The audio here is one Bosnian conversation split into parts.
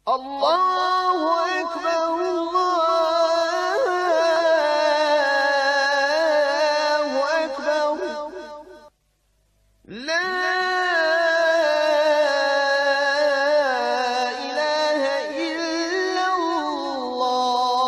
Allahu ekber, Allahu ekber, la ilahe illallah.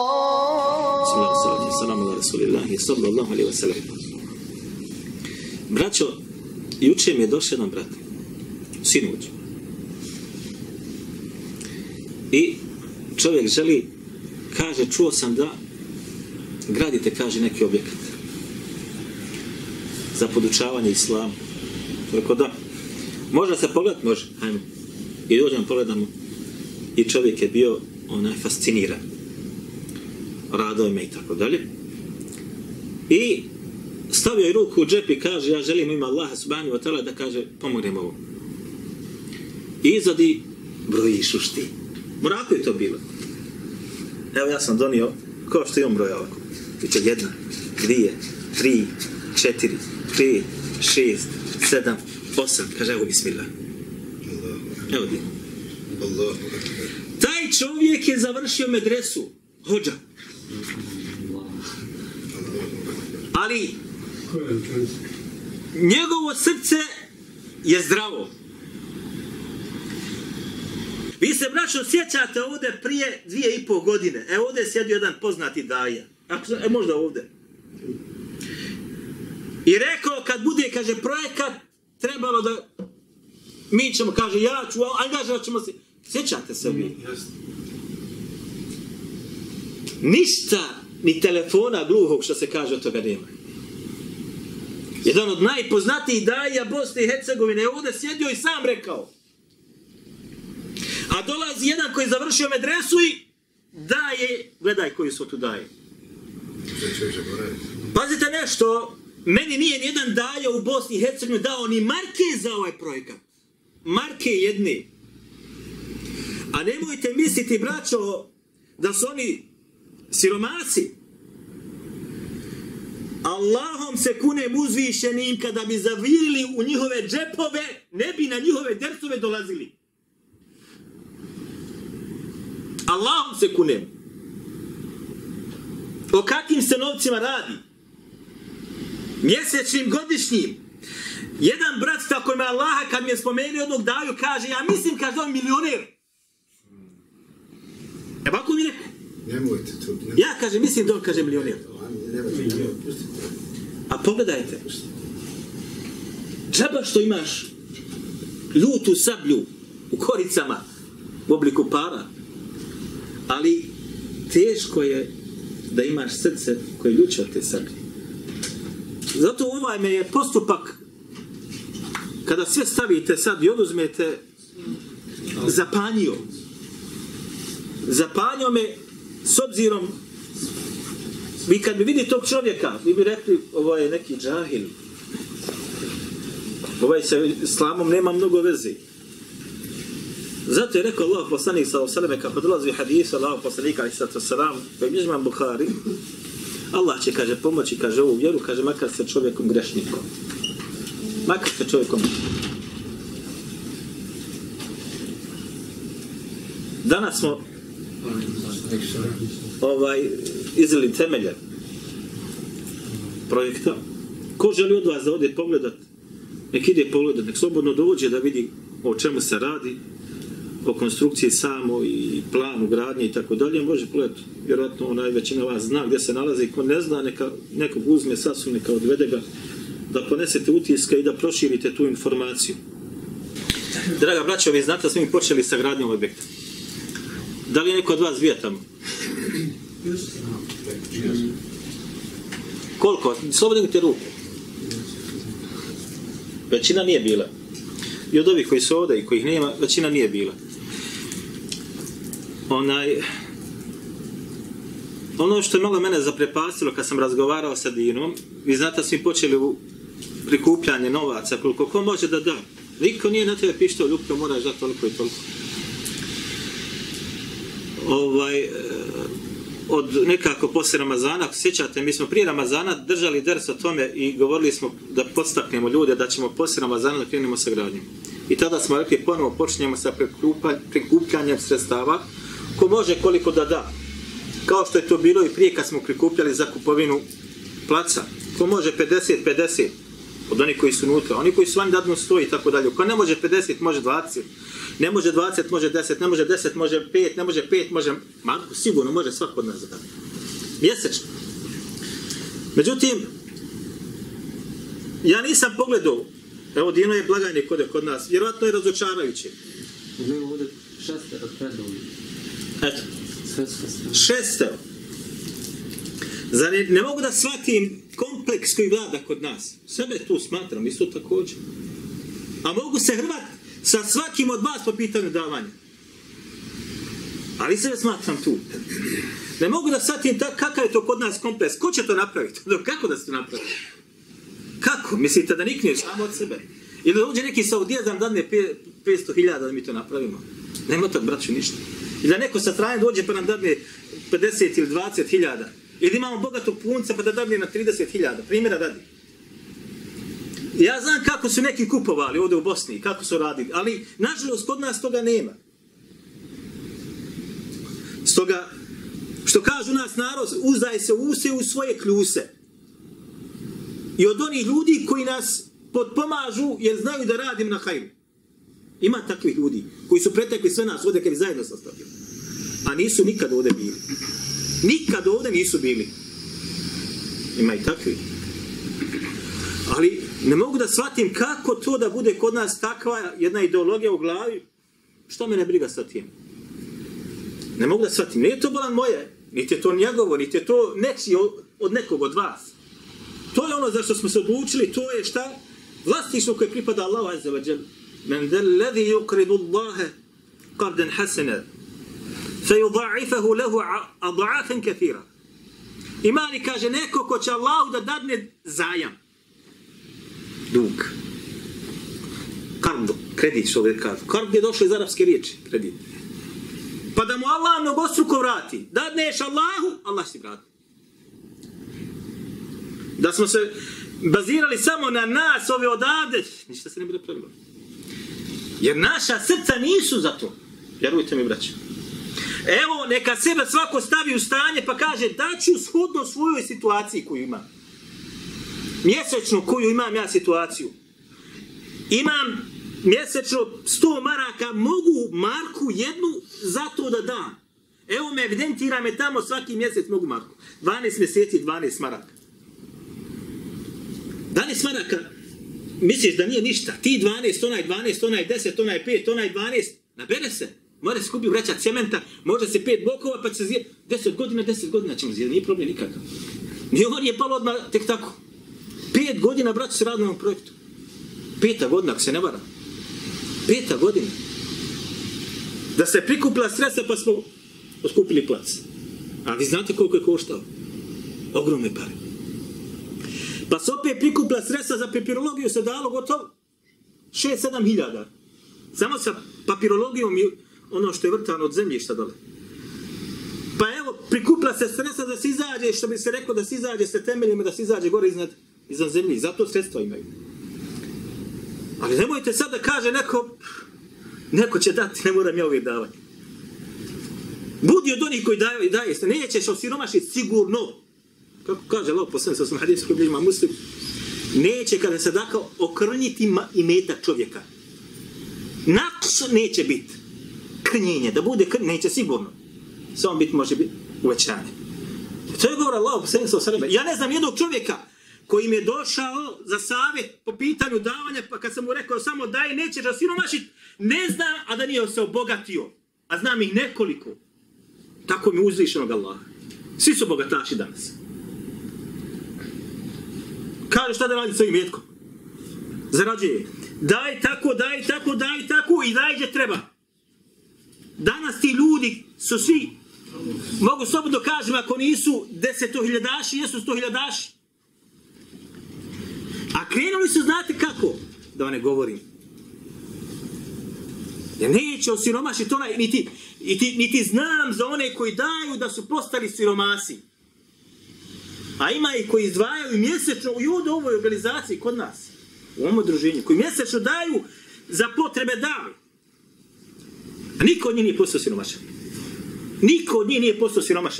Salamu ala Rasulillahi sallallahu alaihi wa sallam. Braćo, juče mi je došao jedan brat, sinoć. I čovjek želi, kaže, čuo sam da gradite, kaže, neki objekat za podučavanje islama. Rekao da, može se pogledati? Može, hajmo. I dođemo, pogledamo. I čovjek je bio fasciniran radovima i tako dalje. I stavio je ruku u džep i kaže, ja želim ima Allaha subhanahu wa ta'ala da kaže, pomognem ovo. I izvadi broji šušti. Morako je to bilo. Evo ja sam donio, kao što imam broja ovako. Biće 1, 2, 3, 4, 5, 6, 7, 8. Kaže, evo bismillah. Evo di. Taj čovjek je završio medresu. Hodža. Ali njegovo srce je zdravo. Vi se, braćo, sjećate ovdje prije 2,5 godine. Evo ovdje je sjedio jedan poznati daja. Možda ovdje. I rekao, kad bude, kaže, projekat, trebalo da mi ćemo, kaže, ja ću, angažovat ćemo se. Sjećate se vi? Ništa, ni telefona gluhog, što se kaže, od toga nema. Jedan od najpoznatijih daja Bosne i Hercegovine je ovdje sjedio i sam rekao. A dolazi jedan koji je završio medresu i daje, gledaj koji su tu daje. Pazite nešto, meni nije nijedan daja u Bosni i Hercegovini dao ni marke za ovaj projekat. Marke jedne. A nemojte misliti, braćo, da su oni siromasi. Allahom se kunem uzvišenim, kada bi zavirili u njihove džepove, ne bi na njihove dersove dolazili. Allahom se kunem. O kakvim se novcima radi? Mjesečnim, godišnjim. Jedan brat, tako ima Allaha, kad mi je spomenuo jednog daju, kaže, ja mislim, kaže, on milioner. Ovako mi rekao. Nemojte to. Ja, kaže, mislim da on, kaže, milioner. A pogledajte. Džaba što imaš ljutu sablju u koricama u obliku para, ali teško je da imaš srce koje ljuče od te sablje. Zato ovaj me je postupak, kada sve stavite sad i oduzmete, zapanjio. Zapanjio me s obzirom, vi kad bi vidi tog čovjeka, vi bi rekli, ovo je neki džahil. Ovaj sa islamom nema mnogo veze. Zato je rekao Allah poslanik s.a.v. kako dolazi hadis Allah poslanika s.a.v. koji bliži imam Buhari, Allah će, kaže, pomoći, kaže, ovu vjeru, kaže, makar se čovjekom grešnikom. Makar se čovjekom. Danas smo izveli temelje projekta. Ko želi od vas da ode pogledat, nek ide pogledat, nek slobodno dođe da vidi o čemu se radi, o konstrukciji samo i planu gradnje i tako dalje. Može pogledati, vjerojatno većina vas zna gdje se nalazi, ko ne zna, neka nekog uzme sasvim, neka odvede ga, da ponesete utiske i da proširite tu informaciju. Draga braćo, vi znate da smo mi počeli sa gradnjom objekta. Da li je neko od vas bio tamo? Koliko? Slobodno dignite ruke. Većina nije bila. I od ovih koji su ovdje i kojih nema, većina nije bila. Ono što je malo mene zaprepastilo kad sam razgovarao sa Dinom, vi znate da smo počeli u prikupljanje novaca, koliko ko može da da. Niko nije na tebe pištao, ljubko, moraš dati toliko i toliko. Od nekako poslije Ramazana, sjećate, mi smo prije Ramazana držali ders o tome i govorili smo da podstaknemo ljude da ćemo poslije Ramazana da krenemo sa gradnjom. I tada smo rekli, ponovo počinjemo sa prikupljanjem sredstava, ko može koliko da da. Kao što je to bilo i prije kad smo prikupljali za kupovinu placa. Ko može 50-50 od onih koji su unutra, oni koji su vani dadnu 100 i tako dalje. Ko ne može 50, može 20. Ne može 20, može 10, ne može 10, može 5, ne može 5, može... sigurno može svako od nas da da. Mjesečno. Međutim, ja nisam pogledao, evo Dino je blagajnik kod nas, vjerojatno je razočarajuće. Imamo ovdje 6 predovnih. Eto. 6. Zar ne mogu da shvatim kompleks koji vlada kod nas? Sebe tu smatram, isto također. A mogu se hrvati sa svakim od vas po pitanju davanja. Ali sebe smatram tu. Ne mogu da shvatim kakav je to kod nas kompleks. Ko će to napraviti? Kako da se to napravi? Kako? Mislite da nikneš samo od sebe? Ili da uđe neki Saudijac da nam dadne 500.000 da mi to napravimo? Nema tog, braću, ništa. Ili da neko sa strane dođe pa nam dadne 50 ili 20.000. Ili imamo bogatog punca pa da dadne na 30.000. Primjera radi. Ja znam kako su neki kupovali ovdje u Bosni, kako su radili, ali nažalost kod nas toga nema. Stoga, što kažu nas narod, uzdaj se use u svoje kljuse. I od onih ljudi koji nas potpomažu jer znaju da radim na hajru. Ima takvih ljudi koji su pretekli sve nas ovdje kad bi zajedno sastavili. A nisu nikad ovdje bili. Nikad ovdje nisu bili. Ima i takvi. Ali ne mogu da shvatim kako to da bude kod nas takva jedna ideologija u glavi. Što me ne briga sa tim? Ne mogu da shvatim. Nije to bolan moje. Niti je to njegovo, niti je to nečiji od nekog od vas. To je ono za što smo se odlučili, to je šta? Vlasništvo koje pripada Allahu azza wa jalla. Men del ladhi yuqridu Allahe qardan hasana fayudha'ifahu lahu ad'afan kathira. Imani kaže neko ko će Allahu da dadne zajam. Dug. Kard, kredit što je kard. Kard je došlo iz arapske riječi, kredit. Pa da mu Allah mnogostruko vrati. Dadneš Allahu, Allah si vrati. Da smo se bazirali samo na nas, ove odavde, ništa se ne bude pravilo. Jer naša srca nisu za to. Vjerujte mi, braće. Evo, neka sebe svako stavi u stanje pa kaže daću shodno svojoj situaciji koju imam. Mjesečno koju imam ja situaciju. Imam mjesečno 100 maraka, mogu marku jednu za to da dam. Evo me evidentira me tamo svaki mjesec mogu marku. 12 mjeseci, 12 maraka. 12 maraka, misliš da nije ništa. Ti 12, onaj 12, onaj 10, onaj 5, onaj 12, nabere se. Mora se kupiti vraća cementa, može se 5 blokova pa će se zjeti. 10 godina ćemo zjeti, nije problem nikakav. Nije on je palo odmah tek tako. 5 godina, braću, se radi na ovom projektu. 5. godina, ako se ne vara. 5. godina. Da se prikupila sredstva pa smo oskupili plac. A vi znate koliko je koštao? Ogromne pare. Pa se opet prikupila sredstva za papirologiju se dalo gotovo 6-7 hiljada. Samo sa papirologijom i ono što je vrtano od zemljišta dole. Pa evo, prikupila se sredstva da se izađe, što bi se rekao da se izađe sa temeljima, da se izađe gore iznad zemlji. Zato sredstva imaju. Ali nemojte sad da kaže neko će dati, ne moram ja uvijek davati. Budi od onih koji daje se, nećeš osiromašiti sigurno. Kako kaže Allah poslanik sa hadijskim bližima Muslim, neće kada se dakle okrnjiti imetak čovjeka. Naqs neće biti. Krnjenje, da bude krnjenje, neće sigurno. Samo biti može biti uvećanje. To je govor Allah poslanik sa hadijskim. Ja ne znam jednog čovjeka koji mi je došao za savjet po pitanju davanja, pa kad sam mu rekao samo daj, nećeš osiromašiti, ne zna, a da nije se obogatio. A znam ih nekoliko. Tako mi uzvišenog Allaha. Svi su bogataši danas. Kaže šta da radi s ovim metkom? Zarađuje. Daj tako i daj gdje treba. Danas ti ljudi su svi, mogu slobodno kažem, ako nisu 10.000-daši, jesu 100.000-daši. A krenuli su, znate kako? Da vam ne govorim. Ja neće osiromašiti onaj, niti znam za one koji daju da su postali siromasi. A ima i koji izdvajaju mjesečno i u ovoj organizaciji kod nas, u ovom udruženju, koji mjesečno daju za potrebe dali. A niko od njih nije postao siromašan. Niko od njih nije postao siromašan.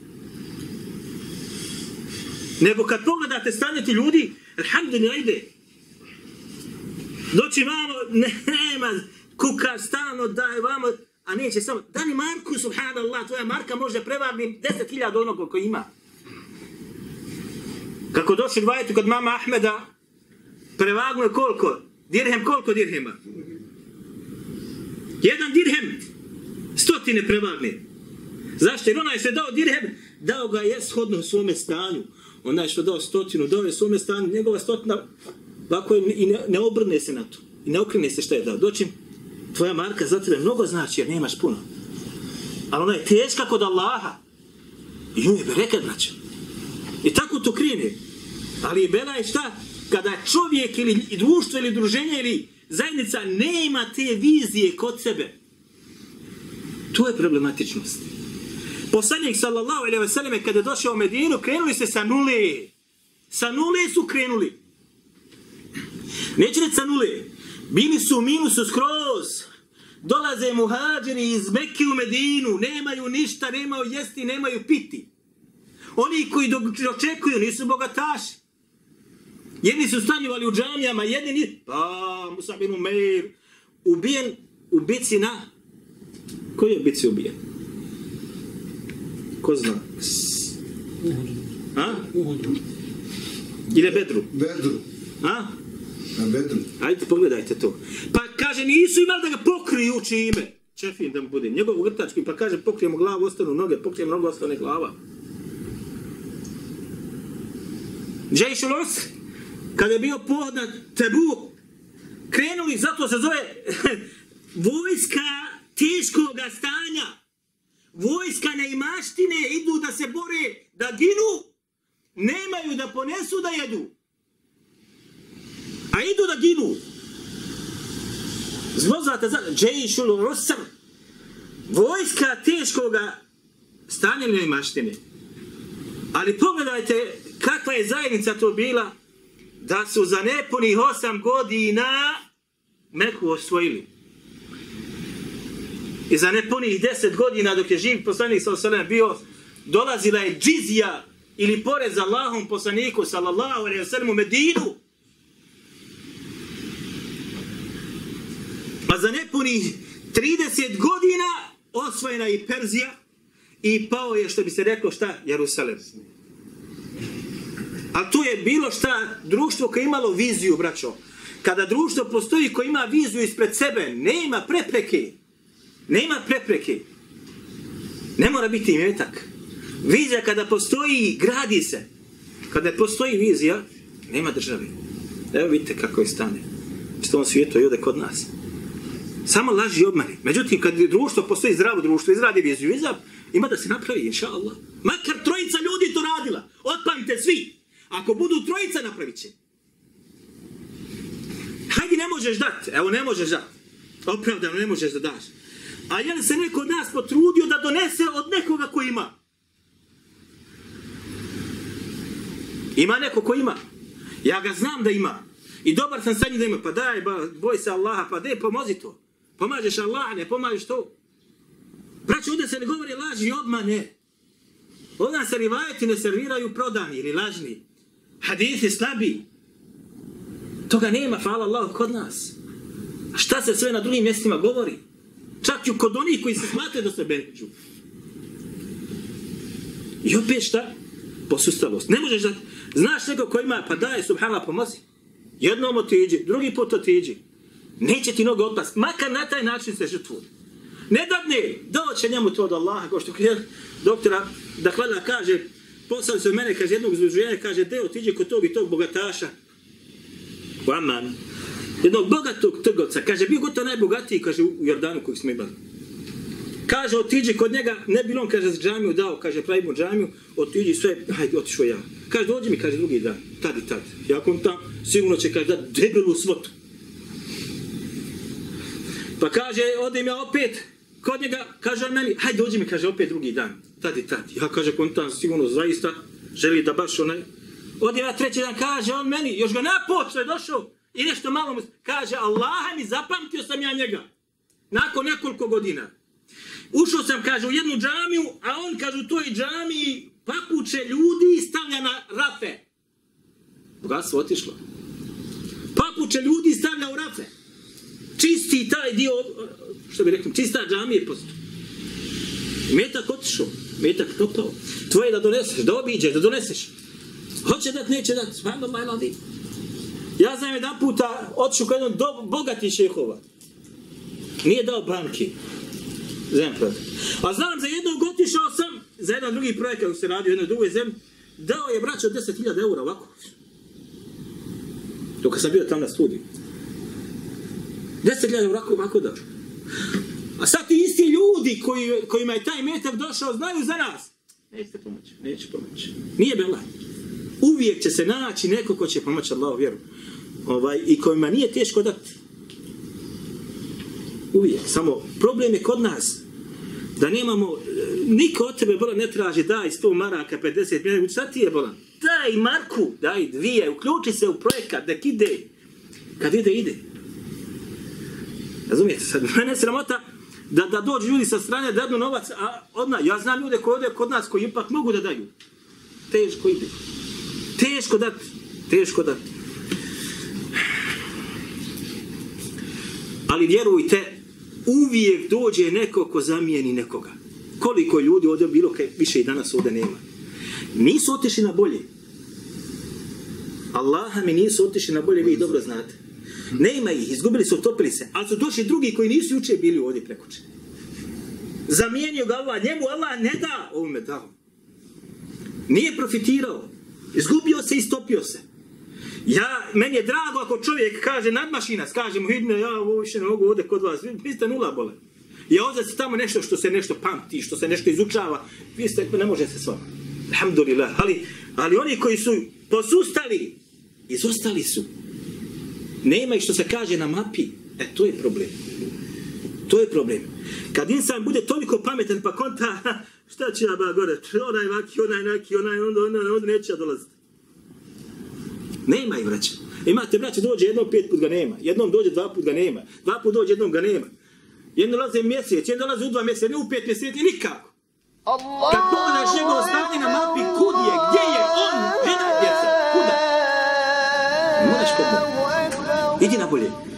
Nego kad pogledate stanje ti ljudi, alhamdulillah ide. Doći vamo, nema, kuka stalno daje vamo, a neće samo, dani marku, subhanallah, tvoja marka može prevagni 10.000 onog koji ima. Kako došli dvajetu kod mama Ahmeda, prevagnu je koliko? Dirhem, koliko dirhema? 1 dirhem, 100 prevagne. Zašto? Jer onaj što je dao dirhem, dao ga je shodno svome stanju. Onaj što je dao 100, dao je svome stanju, njegova 100, ovako i ne obrne se na to. I ne okrene se što je dao. Doći, tvoja marka za tebe mnogo znači jer nemaš puno. Ali ona je teška kod Allaha. I nju je bereket, braća. I tako to krene. Ali je bela je šta? Kada čovjek ili društvo ili druženje ili zajednica nema te vizije kod sebe. To je problematičnost. Poslanik sallallahu alejhi ve selleme kada je došao u Medinu, krenuli se sa nule. Sa nule su krenuli. Neće reći sa nule. Bili su u minusu skroz. Dolaze muhađiri iz Mekke u Medinu. Nemaju ništa, nemaju jesti, nemaju piti. Oni koji očekuju nisu bogataši. Jedni su stanjivali u džamijama, jedni nisu. Pa, Musab bin Umeir, ubijen u bici na... Koji je bici ubijen? Ko zna? A? Ili Bedru? Bedru. A? Na Bedru. Ajde, pogledajte to. Pa kaže, nisu imali da ga pokriju čime. Čefin da mu bude. Njegov ugrtački, pa kaže, pokrijemo glavu, ostanu noge, pokrijemo nogu, ostane glava. Džejšul Usr, kada je bio pohod na Tebuk, krenuli, zato se zove vojska teškoga stanja. Vojska neimaštine idu da se bore, da ginu, nemaju da ponesu da jedu. A idu da ginu. Zloznate za Džejšul Usr, vojska teškoga stanja neimaštine. Ali pogledajte kakva je zajednica to bila, da su za nepunih 8 godina Meku osvojili. I za nepunih 10 godina dok je živ poslanik sallallahu alejhi ve sellem bio, dolazila je džizija ili porez Allahom poslaniku sallallahu alejhi ve sellem u Medinu. A za nepunih 30 godina osvojena je Perzija i pao je, što bi se reklo, šta? Jerusalem. A tu je bilo šta? Društvo koje imalo viziju, braćo. Kada društvo postoji koje ima viziju ispred sebe, nema prepreke. Nema prepreke. Ne mora biti imetak. Vizija kada postoji, gradi se. Kada ne postoji vizija, nema države. Evo vidite kako je stane. U tom svijetu i ovdje kod nas. Samo laži i obmani. Međutim, kad društvo postoji, zdravo društvo, izradi viziju, ima da se napravi, inša Allah. Makar 3 ljudi to radila. Otpamite svi. Ako budu 3, napravit će. Hajde, ne možeš dati. Evo, ne možeš dati. Opravdano, ne možeš da daš. A je li se neko od nas potrudio da donese od nekoga ko ima? Ima neko ko ima. Ja ga znam da ima. I dobar sam sa njim da ima. Pa daj, boj se Allaha, pa daj, pomozi to. Pomažeš Allah, ne pomažeš to. Braći, ovdje se ne govori laži i obmane. Ovdje se rivajeti ne serviraju prodani ili lažni. Hadith je slabi. Toga nema, hvala Allah, kod nas. A šta se sve na drugim mjestima govori? Čak i kod onih koji se smatraju da se benđu. I opet šta? Posustalost. Ne možeš da... Znaš neko ko ima, pa daj, subhanallah, pomozi. Jednom otiđi, drugi put otiđi. Neće ti noge otpast. Makar na taj način se žrtvuj. Ne dadne, doće njemu to od Allaha, kao što doktora Dahlala kaže, poslali su mene, kaže, jednog zluženja, kaže, de, otiđi kod tog i tog bogataša. Aman. Jednog bogatog trgovca, kaže, bio gotovo najbogatiji, kaže, u Jordanu kojeg smo imali. Kaže, otiđi kod njega, ne bilo on, kaže, za džamiju dao, kaže, pravimo džamiju, otiđi sve, hajde, otišao ja. Kaže, dođi mi, kaže, drugi dan, tad i tad. Ja kom tam, sigurno će, kaže, dati debelu svotu. Pa kaže, odem ja opet kod njega, kaže on meni, hajde, dođi mi, kaže, opet drugi dan, tad i tad. Ja, kaže, kom tam, sigurno, zaista, želi da baš onaj. Odem ja 3. dan, kaže on meni, još ga napočne došao, i nešto malo mu kaže, Allaha mi zapamtio sam ja njega. Nakon nekoliko godina. Ušao sam, kaže, u jednu džamiju, a on, kaže, u toj džamiji papuče ljudi stavlja na rafe. Bogatstvo otišlo. Papuče ljudi stavlja u rafe. Čisti taj dio, što bi rekli, čista džamije posto. Metak otišao, metak propao. Tvoje da doneseš, da obiđeš, da doneseš. Hoće dat, neće dat. Ja znam jedan puta otišao kod jednog bogati šehova. Nije dao banki. A znam za jednog otišao sam, za jedan drugi projekat koji se radi u jednoj drugoj zemlji, dao je braćo 10.000 eura ovako. Dok sam bio tamo na studiju. 10.000 eura ovako dao. A sad ti isti ljudi kojima je taj metak došao znaju za nas. Neće pomoći, neće pomoći. Nije bela. Uvijek će se naći neko ko će pomoći Allahu vjeru. I kojima nije teško dati. Uvijek. Samo problem je kod nas. Da nemamo, niko od tebe bolan ne traži daj 100 maraka, 50 milijuna. Šta ti je bolan? Daj marku, daj 2, uključi se u projekat, nek ide. Kad ide, ide. Razumijete? Sad mene sramota da dođu ljudi sa strane da dadu novac, a ja znam ljude koji ovdje kod nas koji ipak mogu da daju. Teško ide. Teško dati. Teško dati. Ali vjerujte, uvijek dođe neko ko zamijeni nekoga. Koliko ljudi ovdje bilo, kaj više i danas ovdje nema. Nisu otišli na bolje. Allaha mi nisu otišli na bolje, vi dobro znate. Nema ih, izgubili su, utopili se, ali su došli drugi koji nisu juče bili ovdje prekuće. Zamijenio ga Allah, njemu Allah ne da, ovome dao. Nije profitirao. Izgubio se i istopio se. Meni je drago ako čovjek kaže nadmaši nas, kaže mu hidne, ja ovo više ne mogu ovdje kod vas, vi ste nula bole. Ja ovdje se tamo nešto što se nešto pamti, što se nešto izučava, vi ste, ne može se s vama. Alhamdulillah. Ali oni koji su posustali, izostali su. Nema ih što se kaže na mapi. To je problem. To je problem. Kad insan bude toliko pametan pa konta, šta će ja ba gore, onaj vaki, onaj neki, onda neće ja dolaziti. Nema ih, braća. Imate, braća, dođe jednom 5 put ga nema. Jednom dođe 2 put ga nema. 2 put dođe jednom ga nema. Jednom dolaze mjesec, jednom dolaze u 2 mjeseca, ne u 5 mjeseci, nikako. Kad pogledaš njegovo stanje na mapi, kud je, gdje je on, žena, djeca, kuda? Moraš kod me. Idi na bolje.